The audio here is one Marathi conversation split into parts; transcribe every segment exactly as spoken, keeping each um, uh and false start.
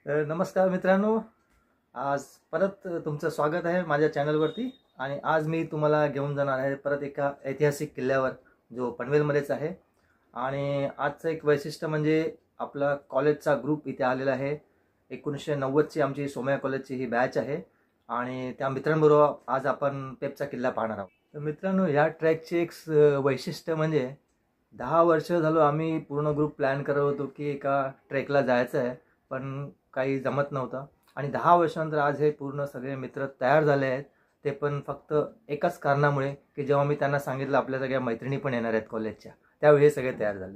नमस्कार मित्रांनो, आज परत तुमचं स्वागत आहे माझ्या चॅनलवरती। आणि आज मी तुम्हाला घेऊन जाणार आहे परत एका ऐतिहासिक किल्ल्यावर जो पनवेलमध्येच आहे। आणि आजचं एक वैशिष्ट्य म्हणजे आपला कॉलेजचा ग्रुप इथे आलेला आहे। एकोणीसशे नव्वदची आमची सोमया कॉलेजची ही बॅच आहे आणि त्या मित्रांबरोबर आज आपण पेबचा किल्ला पाहणार आहोत। तर मित्रांनो, ह्या ट्रॅकचे एक वैशिष्ट्य म्हणजे दहा वर्ष झालो आम्ही पूर्ण ग्रुप प्लॅन करत होतो की एका ट्रेकला जायचं आहे, पण काही जमत नव्हतं। आणि दहा वर्षानंतर आज हे पूर्ण सगळे मित्र तयार झाले आहेत, ते पण फक्त एकाच कारणामुळे की जेव्हा मी त्यांना सांगितलं आपल्या सगळ्या मैत्रिणी पण येणार आहेत कॉलेजच्या, त्यावेळी हे सगळे तयार झाले।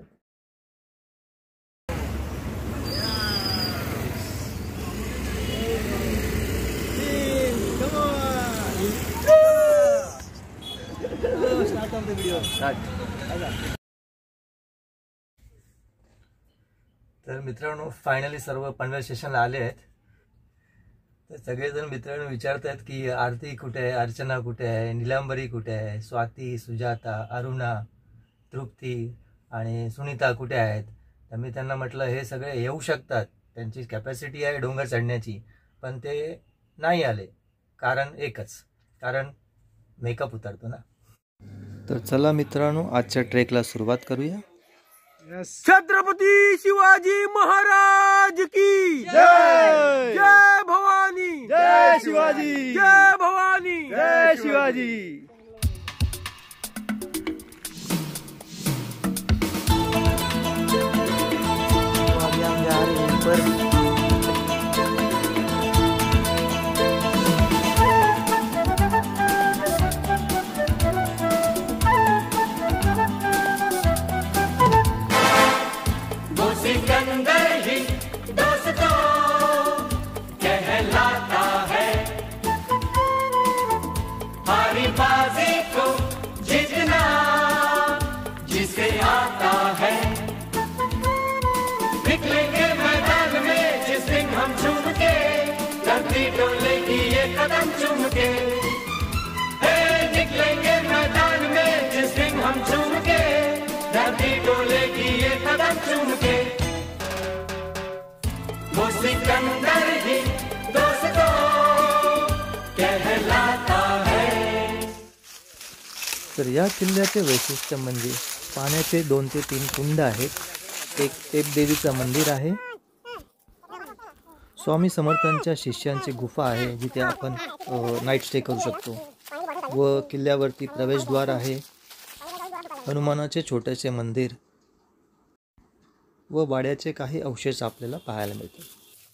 तर मित्रांनो, फायनली सर्व पनवेल स्टेशनला आले आहेत। तर सगळेजण मित्रांनो विचारत आहेत की आरती कुठे आहे, अर्चना कुठे आहे, नीलांबरी कुठे आहे, स्वाती, सुजाता, अरुणा, तृप्ती आणि सुनीता कुठे आहेत। तर मी त्यांना म्हटलं हे सगळे येऊ शकतात, त्यांची कॅपॅसिटी आहे डोंगर चढण्याची, पण ते नाही आले। कारण एकच, कारण मेकअप उतरतो ना। तर चला मित्रांनो, आजच्या ट्रेकला सुरुवात करूया। छत्रपती शिवाजी महाराज की जय। जय भवानी, जय शिवाजी, जय भवानी, जय शिवाजी। कदम चूम के हे निकलेंगे मैदान में, जिस दिन हम चूम के धरती डोलेगी ये कदम चूम के। वो सिकंदर ही दोस्तों कहलाता है। तर या किल्ल्याचे वैशिष्ट्य म्हणजे पाण्याचे दोन ते तीन कुंड आहेत, एक टेप देवीचं मंदिर आहे, स्वामी समर्थांच्या शिष्यांची गुफा आहे जिथे आपण नाईट स्टे करू शकतो, व किल्ल्यावरती प्रवेशद्वार आहे, हनुमानाचे छोटेसे मंदिर व वाड्याचे काही अवशेष आपल्याला पाहायला मिळतात।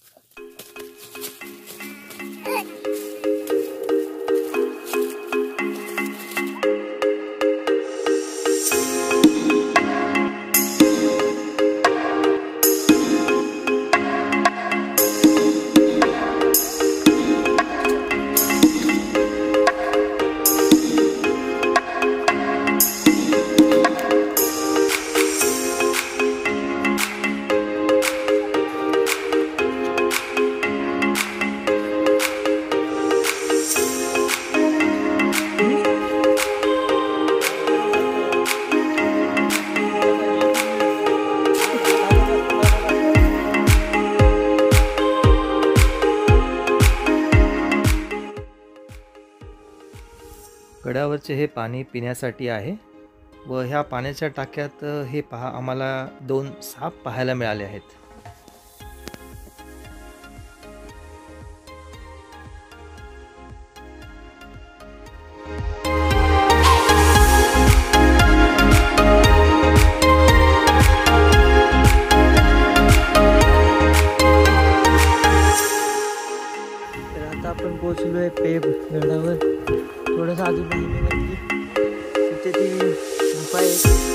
गडावरचे हे पाणी पिण्यासाठी आहे व ह्या पाण्याच्या टाक्यात हे पहा आम्हाला दोन साप पाहायला मिळाले आहेत। तर आता आपण पोहोचलोय पेब गडावर। थोडंसं आजूबाजूला तिथे ती गुफा आहे।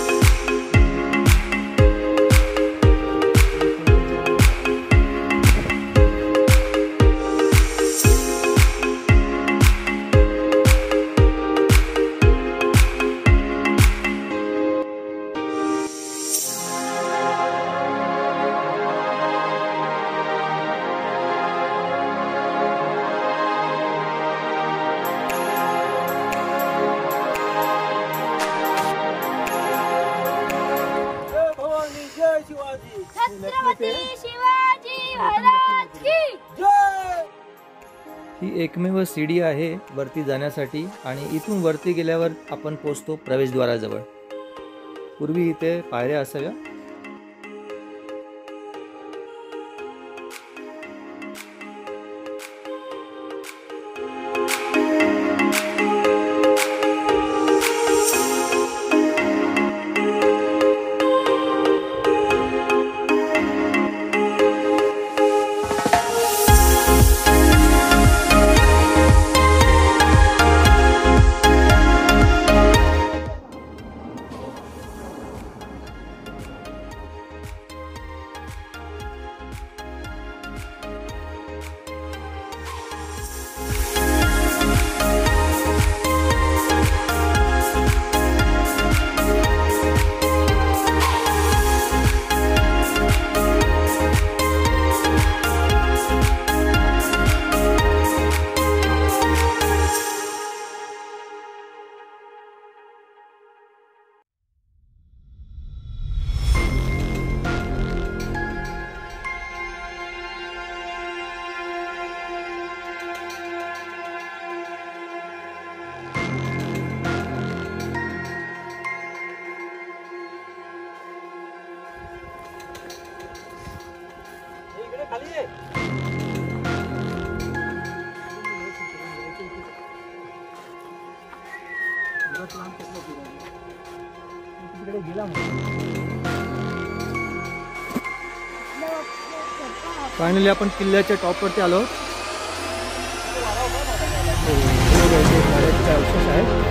छत्रपती शिवाजी महाराज की ही एकमेव सीडी आहे वरती जाण्यासाठी आणि इथून वरती गेल्यावर आपण पोहोचतो प्रवेशद्वाराजवळ. पूर्वी इथे पायऱ्या असाव्या. फायनली आपण किल्ल्याच्या टॉपवरती आलो. अवशेष आहेत.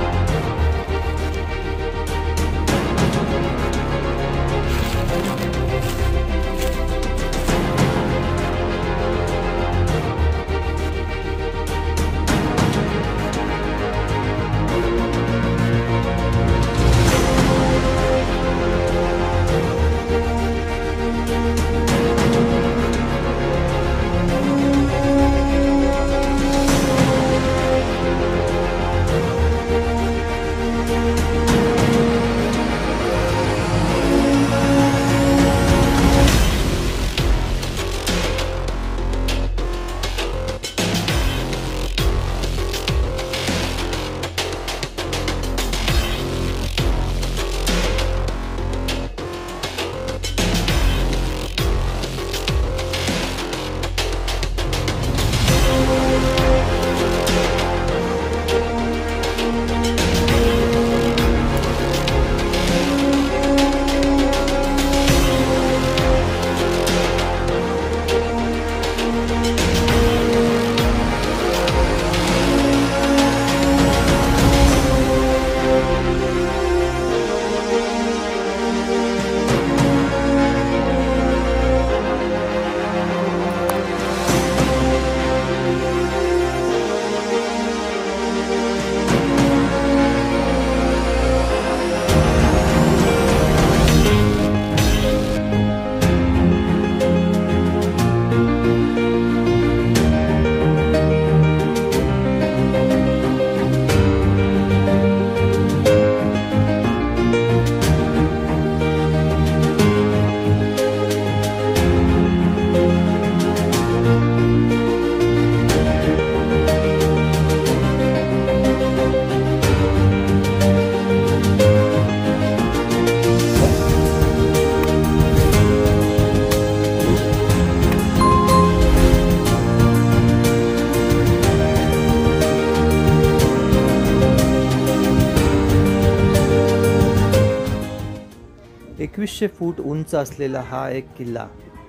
एकवीसशे फूट उंच असलेला हा एक किल्ला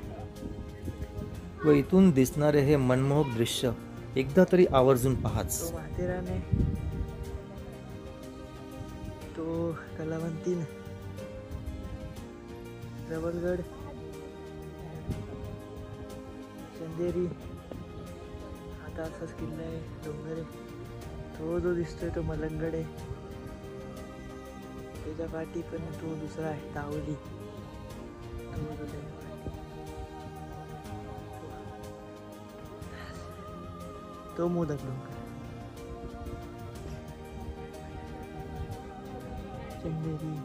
व इथून दिसणारे हे मनमोहक दृश्य एकदा तरी आवर्जून पाहाच. तो माथेरान, तो कलावंतीन, प्रबलगड, चंदेरी, आता असाच किल्ला आहे. डोंगर आहे. तो जो दिसतोय तो मलंगड आहे. त्याच्या पाठी पण तो दुसरा आहे तावली. तो जो त्याच्या पाठी. तो मोदक डोंगर, चंदेरी.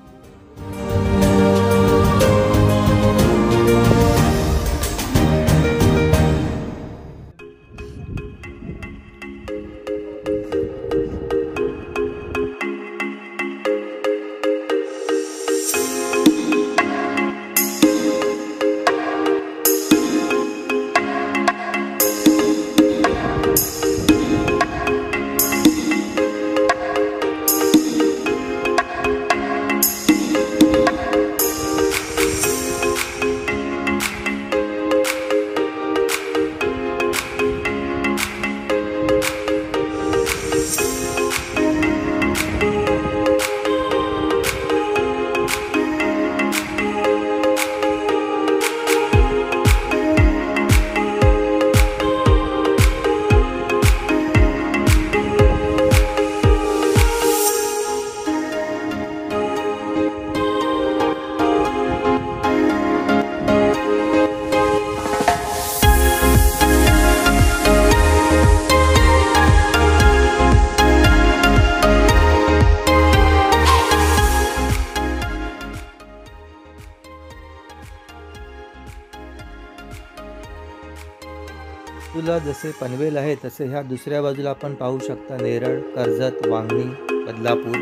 बाजूला जसे पनवेल आहे तसे ह्या दुसऱ्या बाजूला आपण पाहू शकता नेरळ, कर्जत, वांगणी, बदलापूर.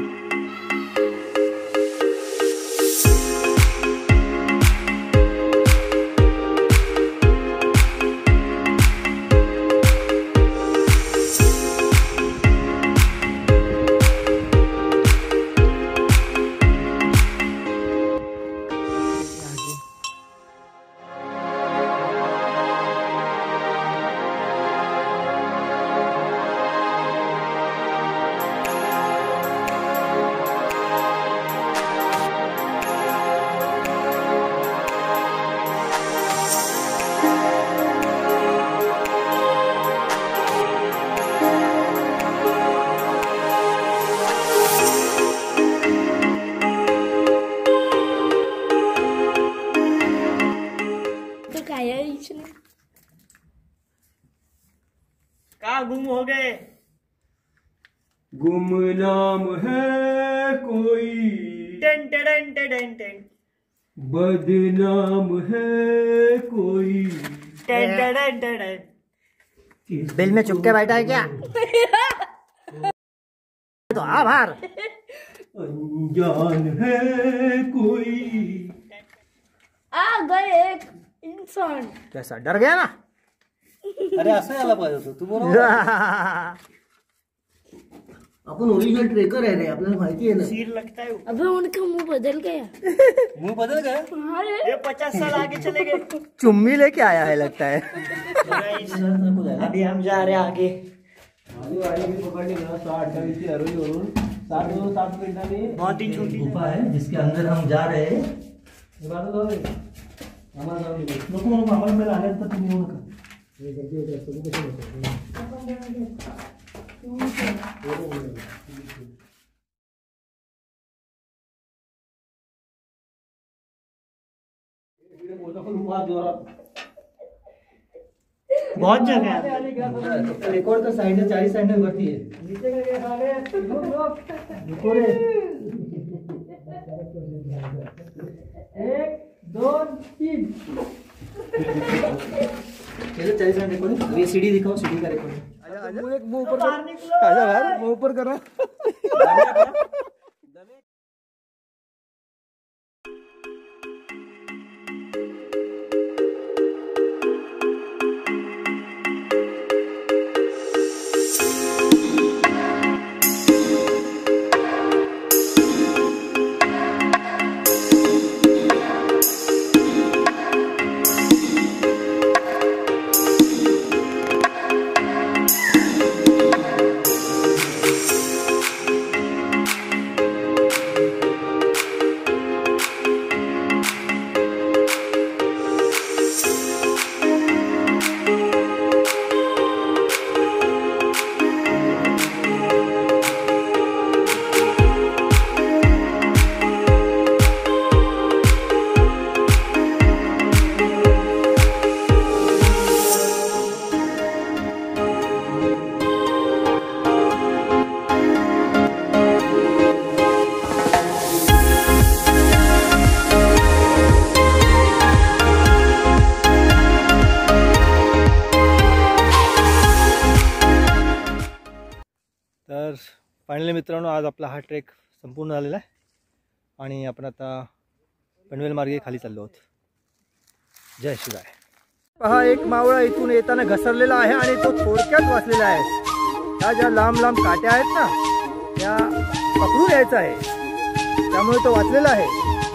का गुम हो गए? गुमनाम है कोई, टेन टेन टेन टेन बदनाम है कोई. Ten ten ten. बिल में चुपके बैठा है क्या? तो आभार. अनजान है कोई. आ गए एक इंसान. कैसा डर गया ना? अरे असं यायला पाहिजे होतं तू बरोबर. आपण ओरिजिनल ट्रेकर आहे रे, आपल्याला माहिती आहे ना. सीर लगता है. अबे उनका मुंह बदल गया. मुंह बदल गया. हाँ रे. ये पचास साल आगे चले गए. चुम्मी लेके आया है लगता है. अभी हम जा रहे हैं आगे. पकड़ली ना साठ अठ्ठावीसची अरवली वरून साठ दोन साठ मिनिटांनी. बहुत ही छोटी गुफा है जिसके अंदर हम जा रहे हैं. नको नको आम्हाला पहिला आल्यानंतर तुम्ही येऊ नका. बहुत जगह है. रिकॉर्ड का साइड है, चालीस साइड में भरती है. एक दोन तीन. चालीस साइड रिकॉर्डिंग. अब ये सीढ़ी दिखाओ, सीढ़ी का रिकॉर्डिंग. मुंह ऊपर कर. आजा बाहेर, मुंह ऊपर करा. तर फायनली मित्रांनो आज आपला हा ट्रेक संपूर्ण झालेला आहे आणि आपण आता पनवेल मार्गे खाली चाललो आहोत. जय शिवाय. पहा एक मावळा इथून येताना घसरलेला आहे आणि तो थोडक्यात वाचलेला आहे. त्या ज्या लांब लांब काट्या आहेत ना त्या पकडून यायचा आहे, त्यामुळे तो वाचलेला आहे.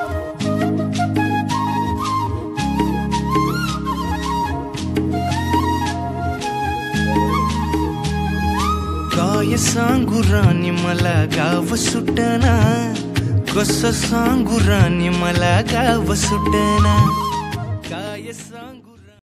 काय सांगू राणी मला गाव सुटना, कसं सांगू राणी मला गाव सुटना, काय सांगू